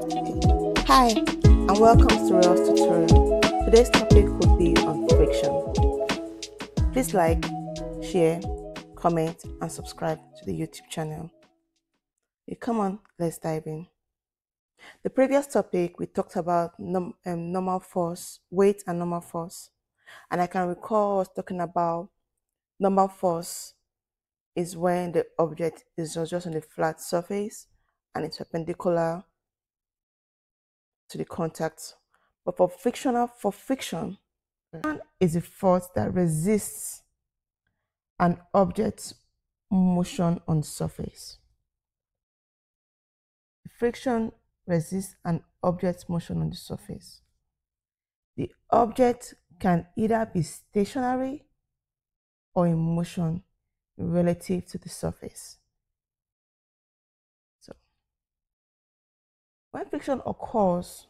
Hi, and welcome to Rail's tutorial. Today's topic will be on friction. Please like, share, comment, and subscribe to the YouTube channel. Okay, come on, let's dive in. The previous topic, we talked about normal force, weight and normal force. And I can recall us talking about normal force is when the object is just on a flat surface and it's perpendicular to the contact. But for friction is a force that resists an object's motion on the surface. Friction resists an object's motion on the surface. The object can either be stationary or in motion relative to the surface. So, when friction occurs,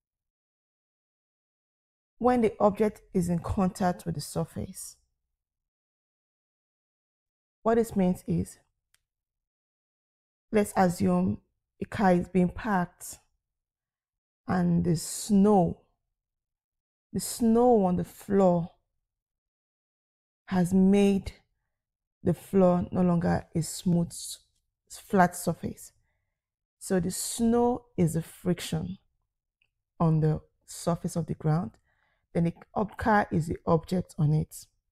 when the object is in contact with the surface, what this means is, let's assume a car is being parked and the snow on the floor has made the floor no longer a smooth, flat surface. So the snow is the friction on the surface of the ground. Then the car is the object on it.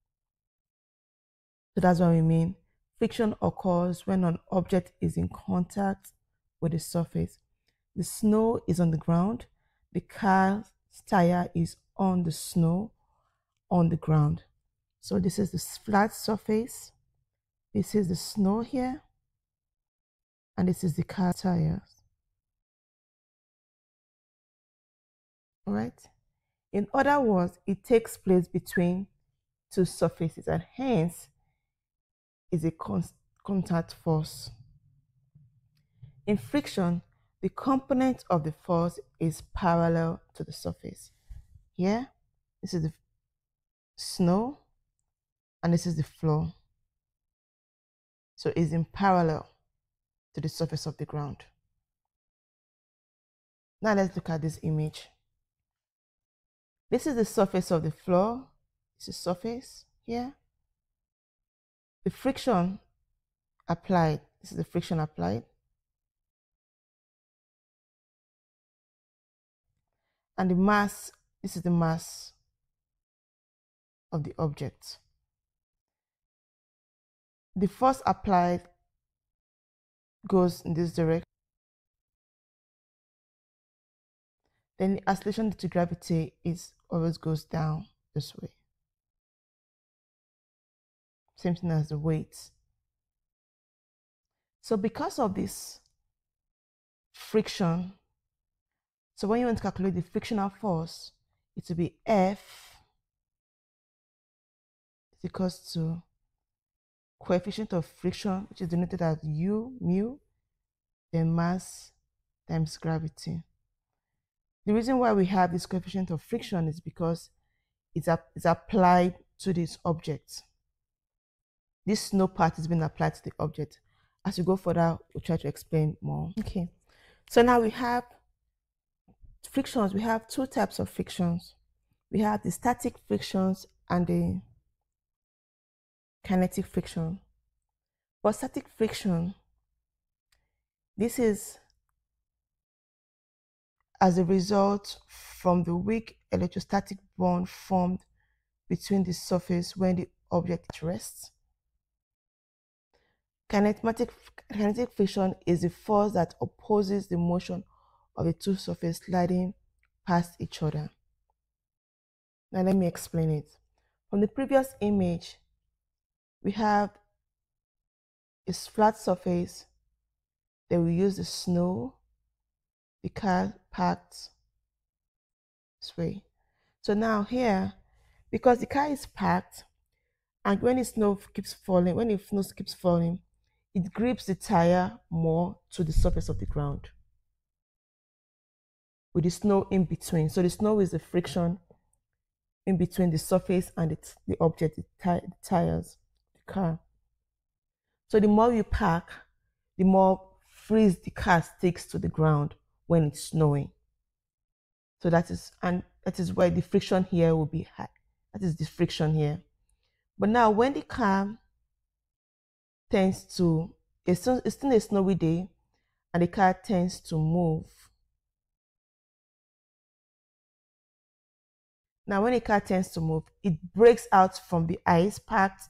So that's what we mean. Friction occurs when an object is in contact with the surface. The snow is on the ground. The car's tire is on the snow on the ground. So this is the flat surface. This is the snow here. And this is the car tires. All right. In other words, it takes place between two surfaces and hence is a contact force. In friction, the component of the force is parallel to the surface. Here, this is the snow and this is the floor. So it's in parallel to the surface of the ground. Now let's look at this image. This is the surface of the floor. This is surface here. The friction applied. This is the friction applied. And the mass, this is the mass of the object. The force applied goes in this direction. Then the acceleration due to gravity always goes down this way. Same thing as the weight. So because of this friction, so when you want to calculate the frictional force, it will be F is equals to coefficient of friction, which is denoted as U, mu, then mass times gravity. The reason why we have this coefficient of friction is because it's applied to this object. This snow part is being applied to the object. As we go further, we'll try to explain more. Okay, so now we have frictions. We have two types of frictions. We have the static frictions and the kinetic friction. For static friction, this is as a result from the weak electrostatic bond formed between the surface when the object rests. Kinetic friction is the force that opposes the motion of the two surfaces sliding past each other. Now let me explain it. From the previous image, we have a flat surface. Then we use the snow, the car parked this way. So now here, because the car is parked, and when the snow keeps falling, it grips the tire more to the surface of the ground with the snow in between. So the snow is the friction in between the surface and the object, the tires, the car. So the more you park, the more freeze the car sticks to the ground when it's snowing. So that is why the friction here will be high. That is the friction here. But now when the car tends to, it's still a snowy day, and the car tends to move. Now when the car tends to move, it breaks out from the ice packed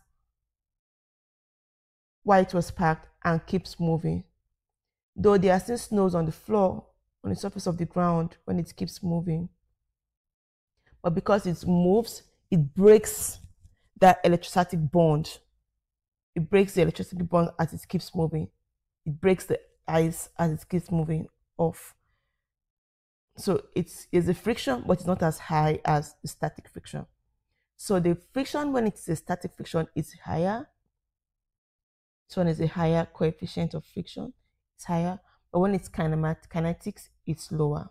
while it was packed and keeps moving. Though there are still snows on the floor, on the surface of the ground when it keeps moving. But because it moves, it breaks that electrostatic bond. It breaks the electrostatic bond as it keeps moving. It breaks the ice as it keeps moving off. So it's a friction, but it's not as high as the static friction. So the friction when it's a static friction is higher. This one is a higher coefficient of friction. It's higher. But when it's kinetics, it's lower.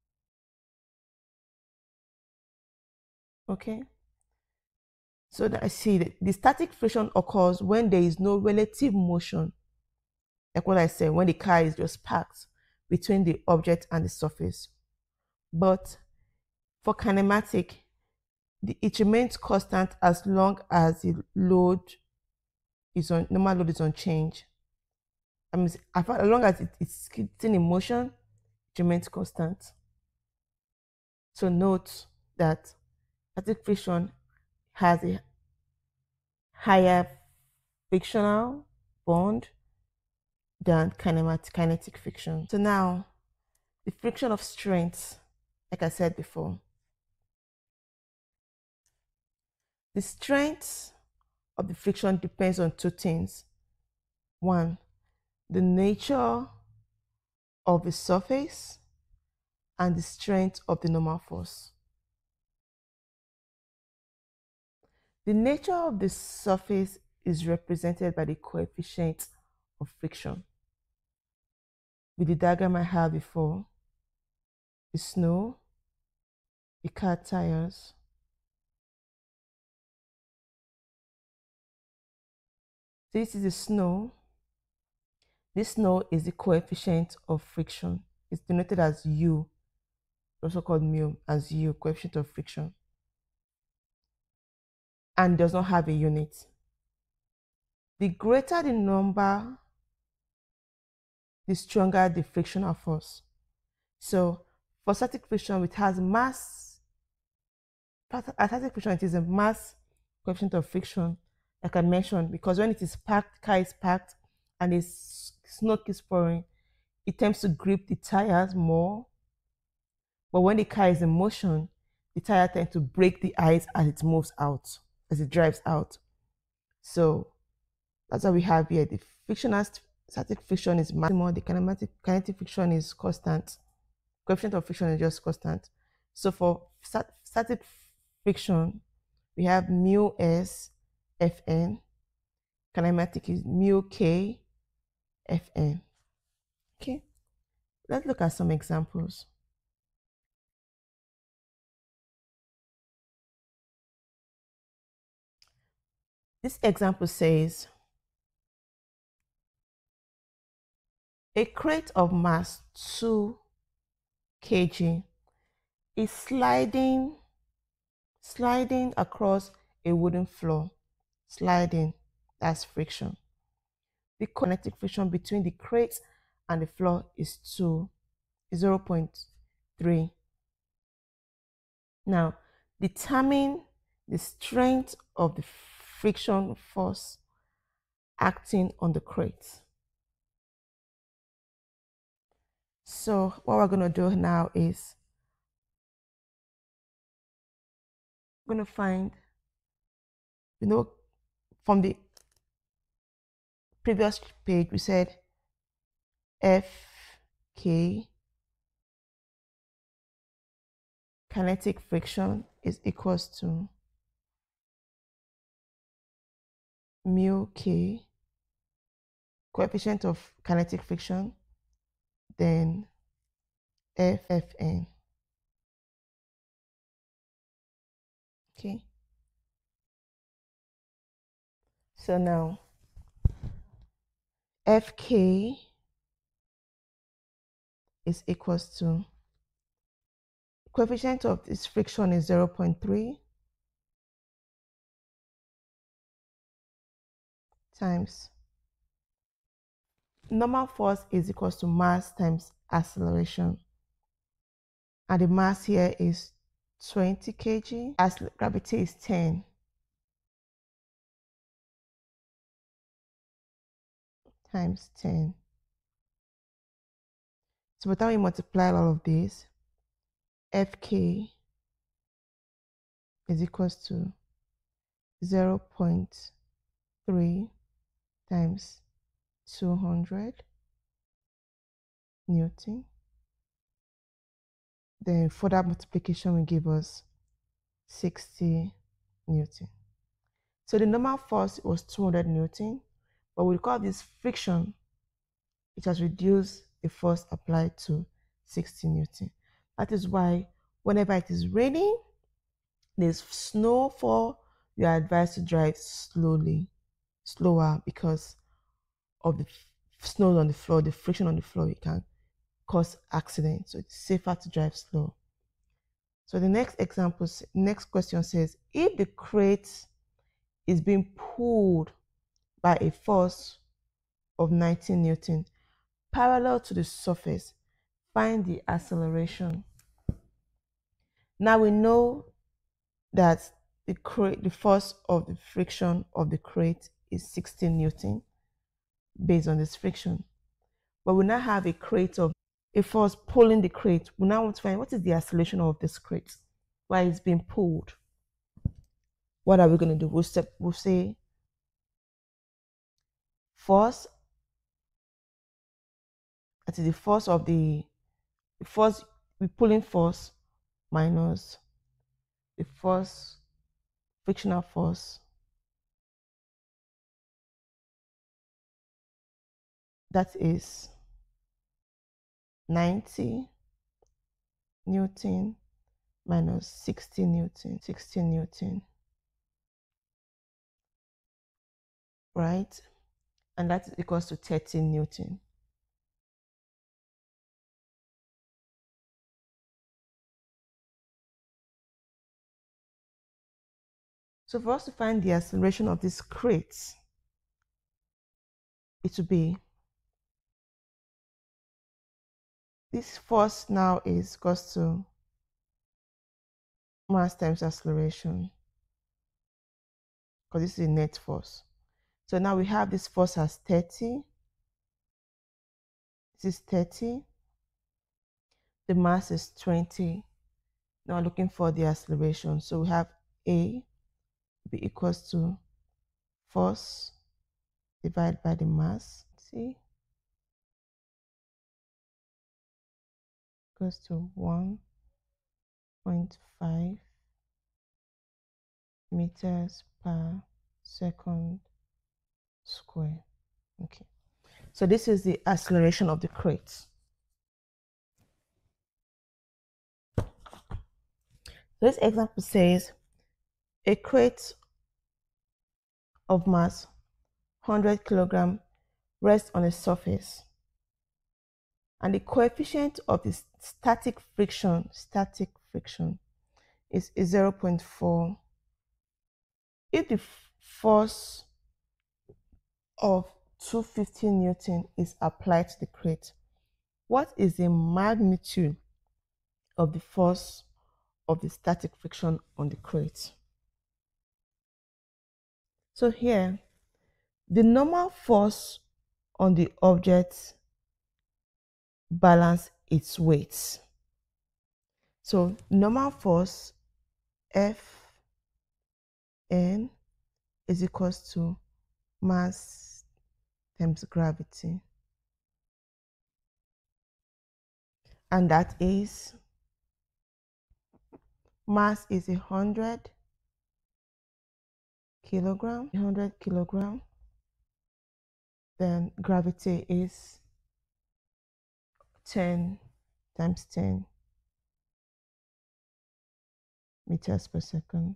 Okay? So that I see that the static friction occurs when there is no relative motion. Like what I said, when the car is just packed between the object and the surface. But for kinematic, it remains constant as long as the load is on, normal load is unchanged. I mean, as long as it's still in motion, it remains constant. So note that static friction has a higher frictional bond than kinetic friction. So now, the friction of strength, like I said before. The strength of the friction depends on two things. One, the nature of the surface and the strength of the normal force. The nature of the surface is represented by the coefficient of friction. With the diagram I had before, the snow, the car tires, this is the snow. This snow is the coefficient of friction. It's denoted as U, also called mu, as U, coefficient of friction. And does not have a unit. The greater the number, the stronger the frictional force. So for static friction, it has mass. Static friction, it is a mass coefficient of friction, like I mentioned, because when it is packed, car is packed, and the snow keeps pouring, it tends to grip the tires more. But when the car is in motion, the tire tends to break the ice as it moves out, as it drives out. So that's what we have here. The frictional static friction is maximum, the kinetic friction is constant. Coefficient of friction is just constant. So for static friction, we have mu s Fn. Kinematic is mu k Fn. Okay, let's look at some examples. This example says a crate of mass 2 kg is sliding across a wooden floor. Sliding, that's friction. The kinetic friction between the crate and the floor is 0.3. Now, determine the strength of the friction force acting on the crate. So what we're going to do now is we're going to find, from the previous page, we said Fk kinetic friction is equals to mu k, coefficient of kinetic friction, then Fn. Okay. So now Fk is equals to, coefficient of this friction is 0.3 times normal force is equals to mass times acceleration. And the mass here is 20 kg, as gravity is 10 times 10. So by the time we multiply all of this, Fk is equals to 0.3 times 200 Newton. Then further multiplication will give us 60 Newton. So the normal force was 200 Newton, but we call this friction. It has reduced the force applied to 60 Newton. That is why whenever it is raining, there's snowfall, you are advised to drive slower, because of the snow on the floor, the friction on the floor, it can cause accidents. So it's safer to drive slow. So the next question says, if the crate is being pulled by a force of 19 Newton parallel to the surface, find the acceleration. Now we know that the force of the friction of the crate is 16 Newton based on this friction. But we now have a force pulling the crate. We now want to find what is the acceleration of this crate while it's being pulled. What are we going to do? We'll say force, that is the force of the pulling force minus the frictional force, that is 90 Newton minus 60 Newton, right? And that is equals to 13 Newton. So for us to find the acceleration of this crate, it will be, this force now is equals to mass times acceleration, because this is a net force. So now we have this force as 30. This is 30. The mass is 20. Now looking for the acceleration. So we have A be equals to force divided by the mass. See? Equals to 1.5 meters per second square. Okay. So this is the acceleration of the crate. This example says a crate of mass 100 kilogram rests on a surface, and the coefficient of the static friction is 0.4. If the force of 250 Newton is applied to the crate, what is the magnitude of the force of the static friction on the crate? So here, the normal force on the object balance its weight. So normal force Fn is equals to mass times gravity, and that is, mass is 100 kilogram, then gravity is 10 times 10 meters per second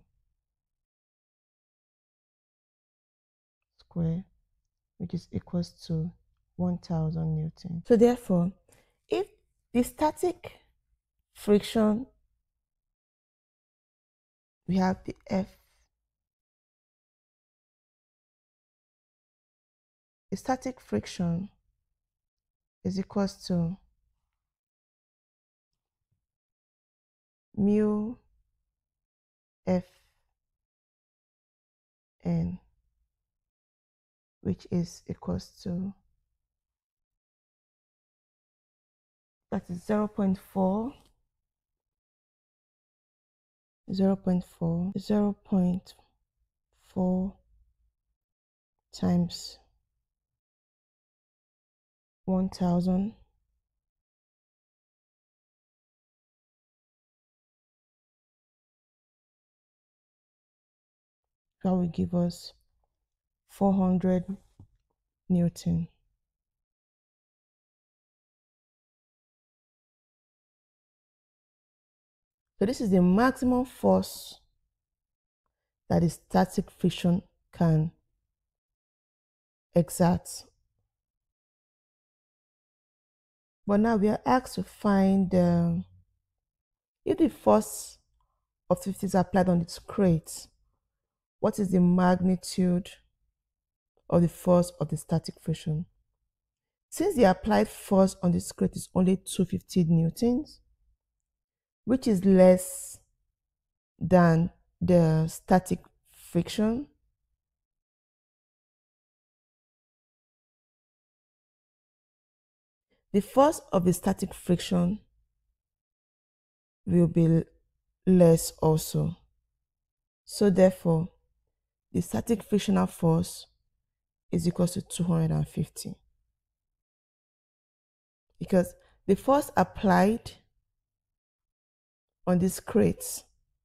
square, which is equals to 1000 Newton. So therefore, if The static friction, we have the F. The static friction is equals to mu F n, which is equals to, that is 0.4 times 1000 that will give us 400 Newton. So this is the maximum force that the static friction can exert. But now we are asked to find if the force of 50 is applied on its crate, what is the magnitude of the force of the static friction? Since the applied force on this crate is only 250 newtons, which is less than the static friction, the force of the static friction will be less also. So therefore, the static frictional force is equal to 250. Because the force applied on this crate,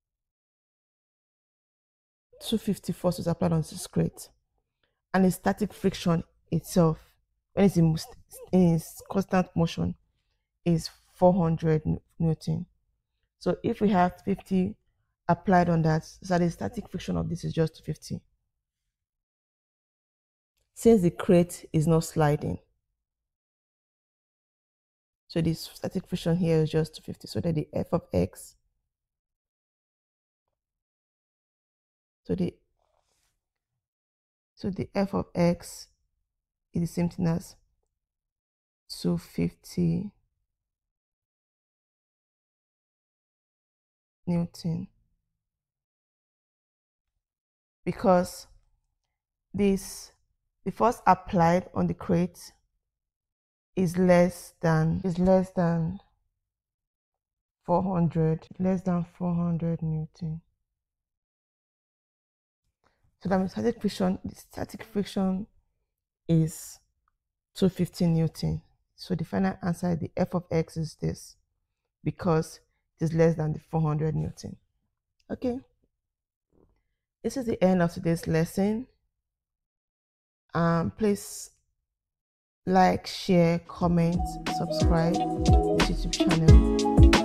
250 force was applied on this crate, and the static friction itself, when it's in its constant motion, is 400 Newton. So if we have 50 applied on that, so the static friction of this is just 250. Since the crate is not sliding, so the static friction here is just 250. So that the F of X, so the F of X is the same thing as 250 Newton, because the force applied on the crate is less than 400 Newton. So that means the static friction is 250 Newton. So the final answer, the F of X, is this, because it is less than the 400 Newton. Okay. This is the end of today's lesson. Please like, share, comment, subscribe to this YouTube channel.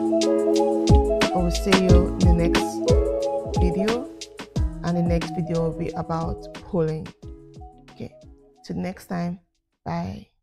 I will see you in the next video, and the next video will be about pulling. Okay, till next time, bye.